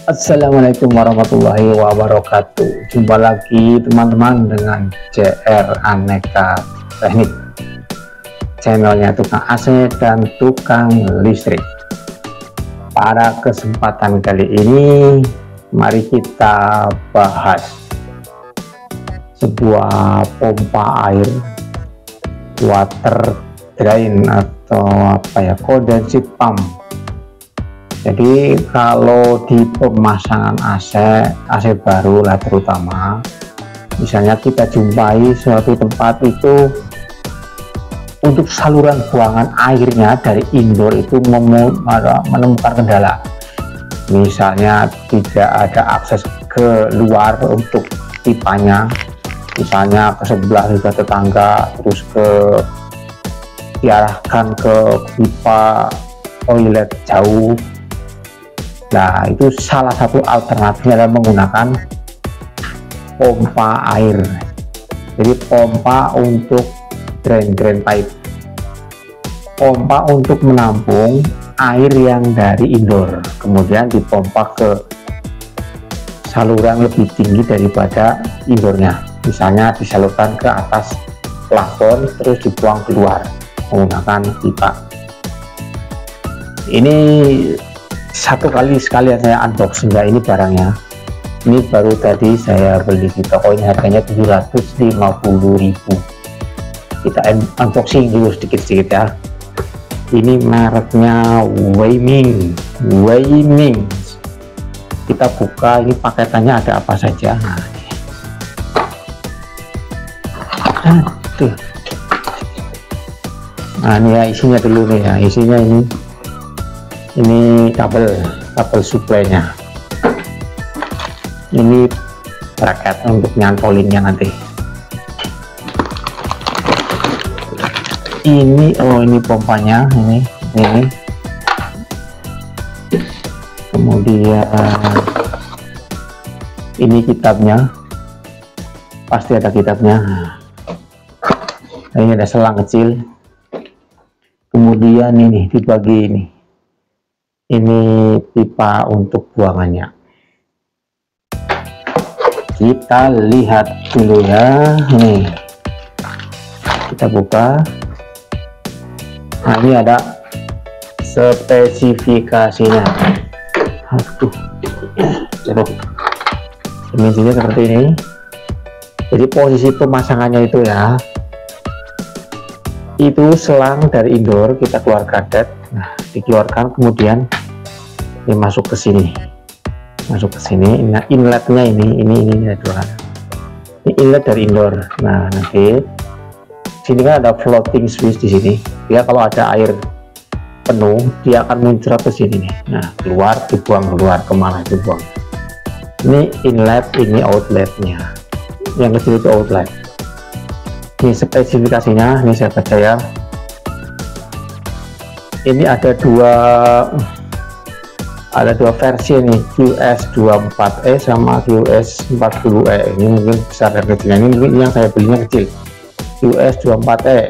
Assalamualaikum warahmatullahi wabarakatuh. Jumpa lagi teman-teman dengan JR Aneka Teknik, channelnya tukang AC dan tukang listrik. Pada kesempatan kali ini mari kita bahas sebuah pompa air water drain atau condensate pump. Jadi kalau di pemasangan AC baru lah, terutama misalnya kita jumpai suatu tempat itu untuk saluran buangan airnya dari indoor itu menemukan kendala, misalnya tidak ada akses ke luar untuk pipanya, misalnya ke sebelah juga tetangga, terus diarahkan ke pipa toilet jauh. Nah, itu salah satu alternatifnya adalah menggunakan pompa air. Jadi pompa untuk drain pipe, pompa untuk menampung air yang dari indoor, kemudian dipompa ke saluran lebih tinggi daripada indoornya, misalnya disalurkan ke atas plafon terus dibuang keluar menggunakan pipa. Ini satu kali sekalian saya unboxing ya, ini barangnya. Ini baru tadi saya beli di toko, ini harganya 750.000. Kita unboxing dulu sedikit-sedikit ya. Ini mereknya Weiming. Kita buka, ini paketannya ada apa saja. Nah ini ya isinya dulu nih ya, isinya ini kabel supply-nya, ini bracket untuk nyantolinnya nanti. Ini ini pompanya, ini kemudian ini kitabnya, pasti ada kitabnya. Ini ada selang kecil, kemudian ini dibagi ini pipa untuk buangannya. Kita lihat dulu ya, nih kita buka. Nah ini ada spesifikasinya. Aduh, dimensinya seperti ini. Jadi posisi pemasangannya itu ya, itu selang dari indoor kita keluar kadet, nah dikeluarkan, kemudian ini masuk ke sini, nah inletnya ini ada dua, ini inlet dari indoor. Nah nanti sini kan ada floating switch di sini, dia kalau ada air penuh dia akan muncrat ke sini nih, nah keluar dibuang keluar, kemana dibuang. Ini inlet, ini outletnya, yang kecil itu outlet. Ini spesifikasinya, ini saya baca ya. Ini ada dua versi nih, QS24E sama QS40E. Ini mungkin besar dan kecilnya, ini mungkin yang saya belinya kecil. QS24E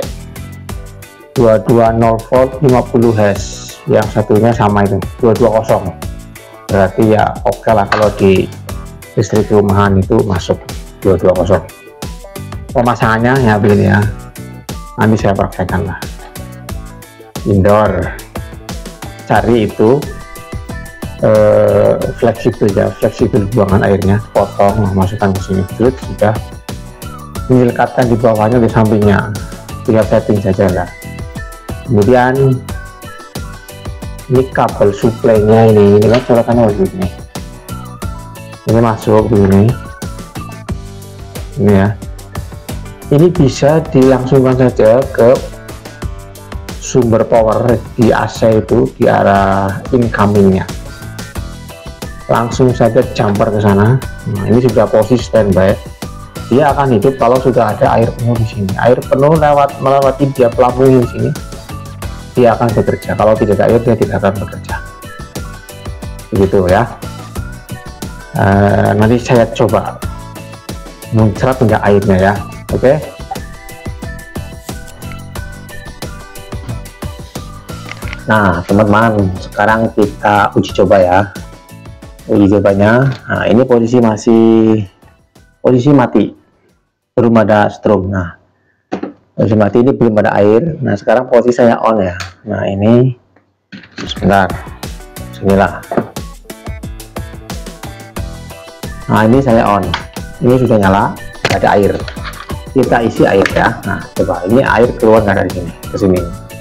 220 volt 50 Hz, yang satunya sama itu 220, berarti ya oke lah kalau di listrik rumahan itu masuk 220. Pemasangannya ya begini ya, nanti saya praktekkan lah. Indoor, cari itu fleksibel ya, fleksibel buangan airnya, potong, masukkan ke sini, terus sudah menyelekatkan di bawahnya, di sampingnya, tinggal setting saja lah. Kemudian ini kabel supply-nya ini kan colokannya begini, ini masuk begini, ini ya. Ini bisa dilangsungkan saja ke sumber power di AC itu, di arah incomingnya, langsung saja jumper ke sana. Nah ini sudah posisi standby, dia akan hidup kalau sudah ada air penuh di sini. Air penuh melewati dia pelampung di sini, dia akan bekerja. Kalau tidak ada air, dia tidak akan bekerja. Begitu ya. Nanti saya coba muncrat enggak airnya ya. Oke. Nah teman-teman, sekarang kita uji coba ya. uji cobanya. Nah, ini posisi mati, belum ada strom. Nah, posisi mati ini belum ada air. Nah, sekarang posisi saya on ya. Nah, ini sebentar, sinilah. Nah, ini saya on, ini sudah nyala, nggak ada air. Kita isi air ya. Nah, coba ini air keluar nggak dari sini ke sini.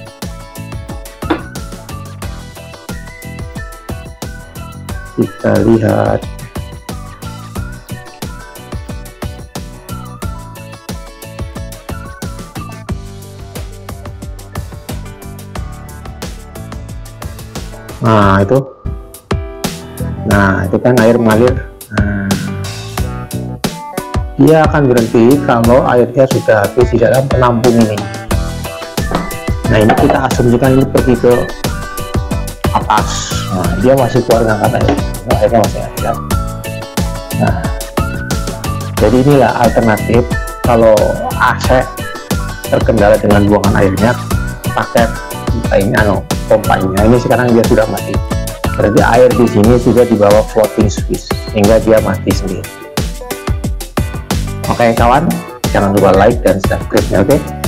Kita lihat. Nah, itu kan air mengalir. Nah, dia akan berhenti kalau airnya sudah habis di dalam penampung ini. Nah, ini kita asumsikan ini pergi ke atas. Nah, dia masih keluar ngangkat air. Nah, airnya masih ada. Nah, jadi inilah alternatif kalau AC terkendala dengan buangan airnya, pakai pompa ini. Nah, ini sekarang dia sudah mati. Berarti air di sini sudah dibawa floating switch sehingga dia mati sendiri. Oke kawan, jangan lupa like dan subscribe-nya, oke?